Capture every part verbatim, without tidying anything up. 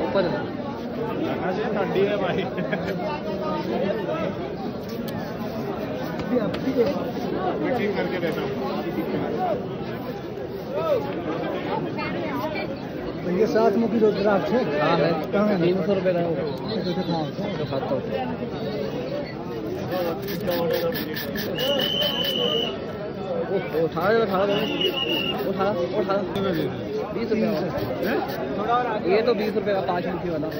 ऊपर ठंडी है भाई। मैं ठीक करके देता हूँ। ये सात मुखी रुद्राक्ष है। हाँ है तीन सौ रुपये का खाता हूँ। उठा उठा उठा उठा बीस रुपये ये तो बीस रुपये का पाँच मुखी वाला।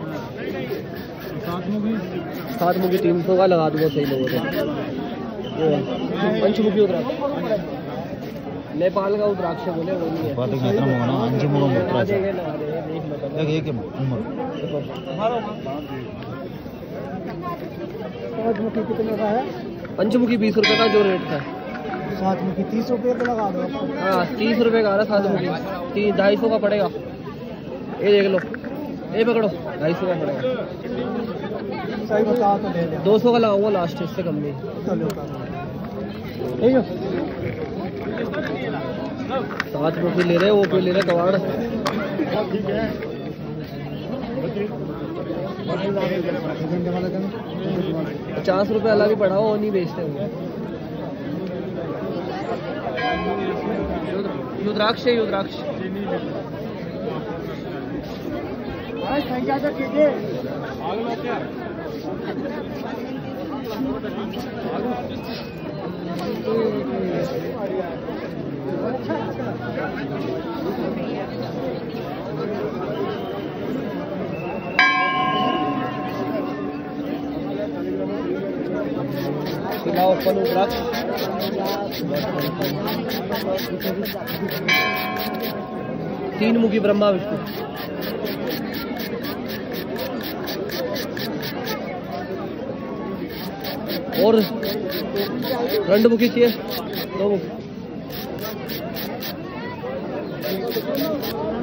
सात मुखी सात मुखी तीन सौ का लगा दूंगा सही लोगों से। पंचमुखी रुद्राक्ष नेपाल का रुद्राक्ष बोले वो नहीं है। पाँच मुखी कितने का है? पंचमुखी बीस रुपये का जो रेट था। सात मुखी तीस रुपये का लगा दो। हाँ तीस रुपये का आ रहा सात मुखी। तीन ढाई सौ का पड़ेगा। ये देख लो ये पकड़ो ढाई सौ का पड़ेगा। सही बता तो दे दो सौ का लगाऊंगा लास्ट इससे कम नहीं। ठीक है सात मुखी ले रहे वो कोई ले रहे कवाड़। पचास रुपये अलग ही पड़ा वो नहीं बेचते हैं। रुद्राक्ष है रुद्राक्ष। खिलाओ फल रुद्राक्ष। तीन मुखी ब्रह्मा विष्णु। और रंड मुखी चाहिए दो मुखी।